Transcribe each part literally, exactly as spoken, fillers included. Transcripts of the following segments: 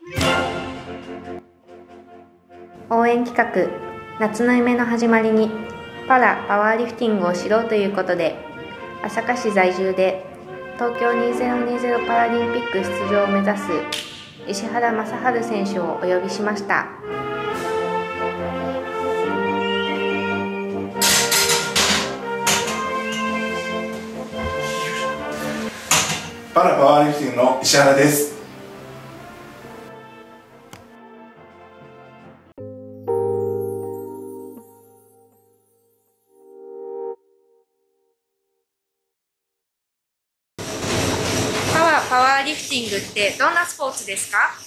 応援企画、夏の夢の始まりにパラ・パワーリフティングを知ろうということで、朝霞市在住で東京にせんにじゅうパラリンピック出場を目指す石原正治選手をお呼びしました。 パラ・パワーリフティングの石原です。 パワー・パワーリフティングってどんなスポーツですか？ はい、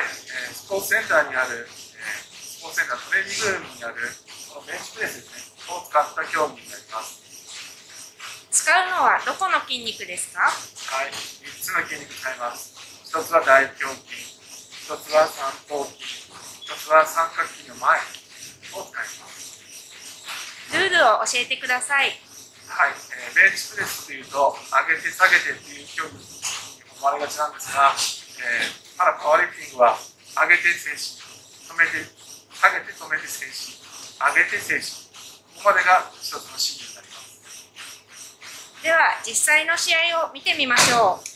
えー、スポーツセンターにある、えー、スポーツセンタートレーニングルームにあるこのベンチプレスですね、を使った競技になります。 使うのはどこの筋肉ですか？ はい、みっつの筋肉使います。ひとつは大胸筋、ひとつは三頭筋、ひとつは三角筋の前を使います。 ルールを教えてください。 はい、えー、ベンチプレスというと上げて下げてっていう競技に思われがちなんですが、えー、パラ・パワーリフティングは上げて静止、止めて下げて止めて静止、上げて静止、ここまでが一つのシーンになります。 では実際の試合を見てみましょう。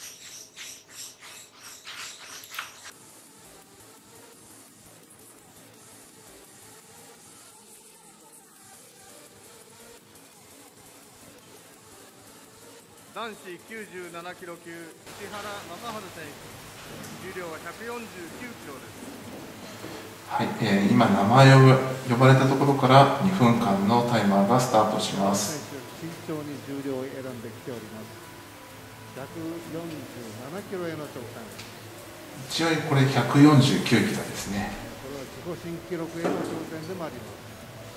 男子きゅうじゅうななキロ級、石原正治選手、重量はひゃくよんじゅうきゅうキロです。 はい、えー、今名前を呼ばれたところからにふんかんのタイマーがスタートします。 慎重に重量を選んできております。ひゃくよんじゅうななキロへの挑戦。 一応これひゃくよんじゅうきゅうキロですね。 これは自己新記録への挑戦でもあります。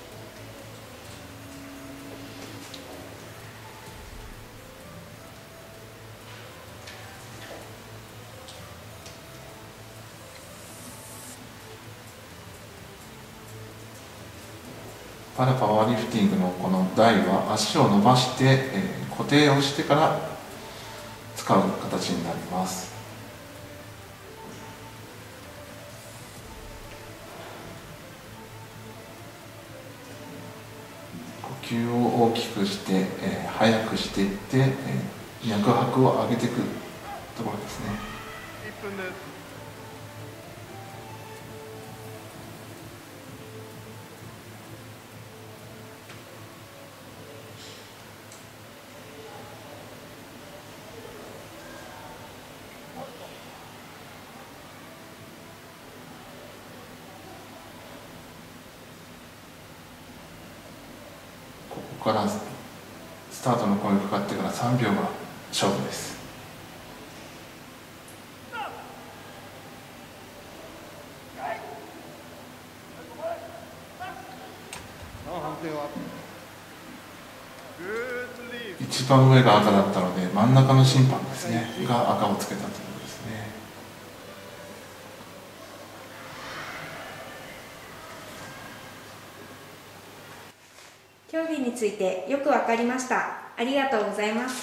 パラ・パワーリフティングのこの台は足を伸ばして、えー、固定をしてから使う形になります。呼吸を大きくして、えー、速くしていって、えー、脈拍を上げていくところですね。 いっぷんです。 ここからスタートの声がかかってからさんびょうが勝負です。一番上が赤だったので真ん中の審判ですねが赤をつけたということですね。 競技についてよくわかりました。ありがとうございます。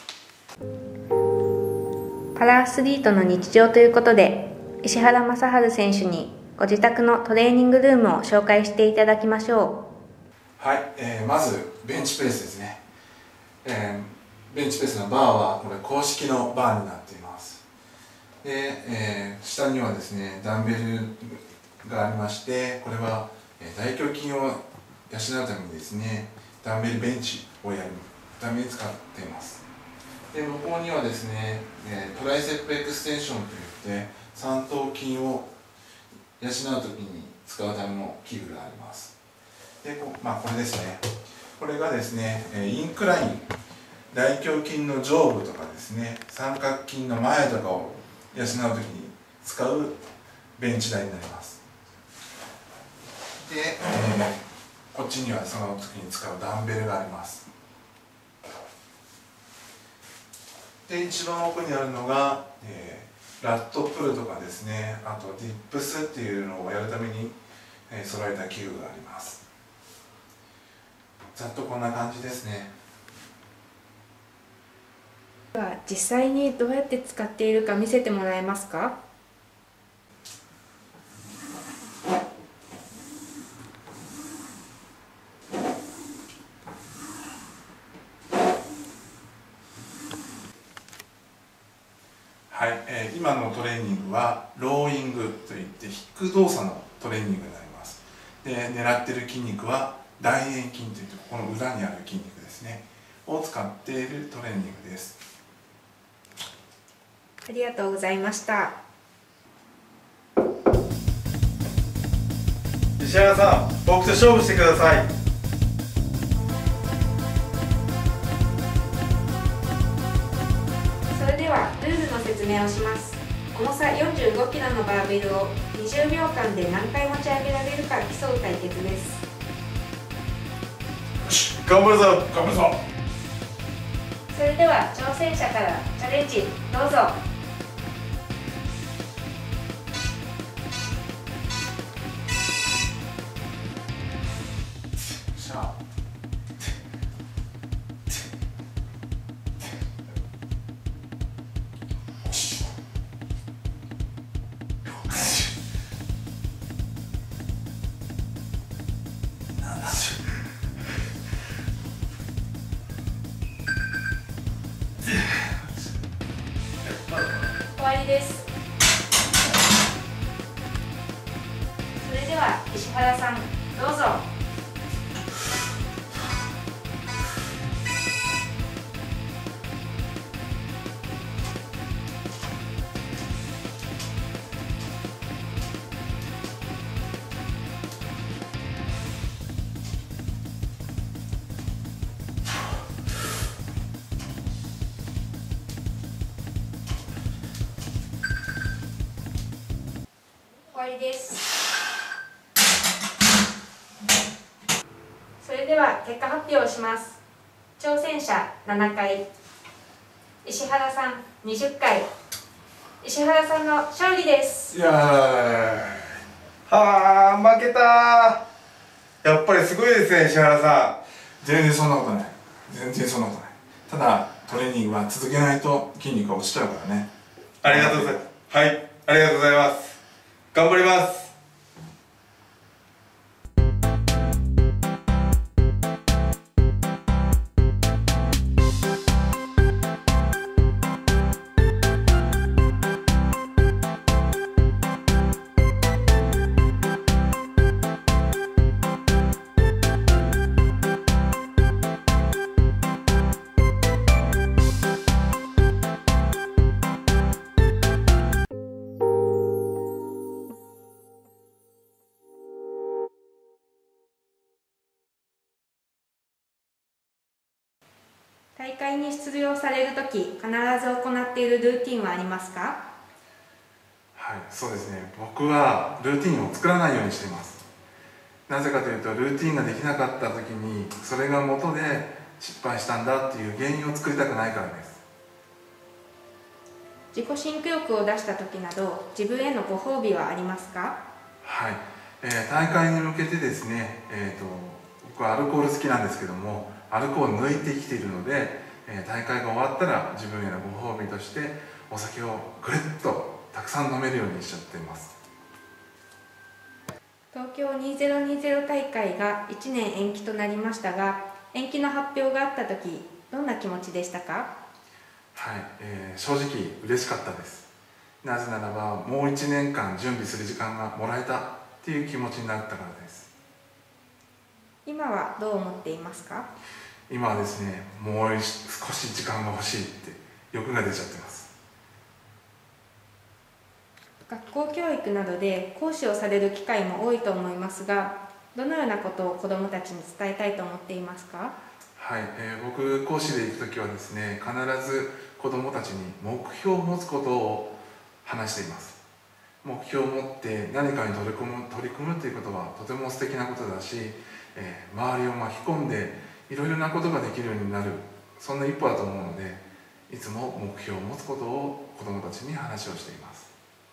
パラアスリートの日常ということで、石原正治選手にご自宅のトレーニングルームを紹介していただきましょう。はい、えー、まずベンチプレスですね。えー、ベンチプレスのバーはこれ公式のバーになっています。で、えー、下にはですねダンベルがありまして、これは大胸筋を養うためにですねダンベルベンチをやるために使っています。で向こうにはですねトライセップエクステンションといって三頭筋を養うときに使うための器具があります。でこ,、まあ、これですねこれがですねインクライン大胸筋の上部とかですね三角筋の前とかを養うときに使うベンチ台になります。で、えー、こっちにはその時に使うダンベルがあります。で一番奥にあるのが、えー、ラットプルとかですね、あとディップスっていうのをやるために、えー、揃えた器具があります。ざっとこんな感じですね。 実際にどうやって使っているか見せてもらえますか？ はい、えー、今のトレーニングはローイングといって引く動作のトレーニングになります。で、狙っている筋肉は大円筋といってここの裏にある筋肉ですねを使っているトレーニングです。 ありがとうございました。 石原さん、僕と勝負してください。 それではルールの説明をします。重さよんじゅうごキロのバーベルをにじゅうびょうかんで何回持ち上げられるか競う対決です。 よし、頑張るぞ頑張るぞ。 それでは挑戦者からチャレンジどうぞ。 しゃあ終わりです。それでは石原さんどうぞ。終わりです。それでは結果発表をします。挑戦者ななかい、石原さんにじゅっかい、石原さんの勝利です。 いやー、 はあ、負けたー。やっぱりすごいですね、石原さ全然そんなことない。全然そんなことない。ただトレーニングは続けないと筋肉が落ちちゃうからね。 ん。ありがとうございます。はい、ありがとうございます。頑張ります。 大会に出場されるとき、必ず行っているルーティンはありますか？ はい、そうですね。僕はルーティンを作らないようにしています。なぜかというと、ルーティンができなかった時にそれが元で失敗したんだっていう原因を作りたくないからです。 自己申告欲を出したときなど、自分へのご褒美はありますか？ はい、えー、大会に向けてですね、えーと、僕はアルコール好きなんですけども、アルコールを抜いてきているので、えー、大会が終わったら自分へのご褒美としてお酒をぐるっとたくさん飲めるようにしちゃっています。 東京にせんにじゅう大会がいちねん延期となりましたが、延期の発表があったとき、どんな気持ちでしたか？ はい、えー、正直嬉しかったです。なぜならばもういちねんかん準備する時間がもらえたっていう気持ちになったからです。 今はどう思っていますか？ 今はですね、もう少し時間が欲しいって欲が出ちゃってます。 学校教育などで講師をされる機会も多いと思いますが、どのようなことを子どもたちに伝えたいと思っていますか？ はい、えー、僕講師で行くときはですね、必ず子どもたちに目標を持つことを話しています。目標を持って何かに取り組む、取り組むということはとても素敵なことだし、えー、周りを巻き込んでいろいろなことができるようになる、そんな一歩だと思うので、いつも目標を持つことを子どもたちに話をしています。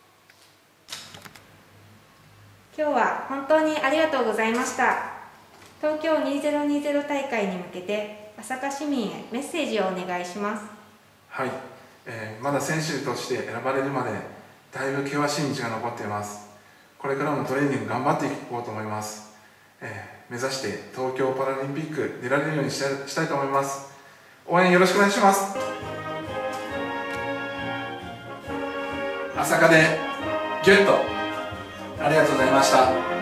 今日は本当にありがとうございました。東京にせんにじゅう大会に向けて朝霞市民へメッセージをお願いします。 はい、えー、まだ選手として選ばれるまでだいぶ険しい道が残っています。これからもトレーニング頑張っていこうと思います。えー、目指して東京パラリンピック出られるようにしたい、したいと思います。応援よろしくお願いします。 朝霞でギュッとありがとうございました。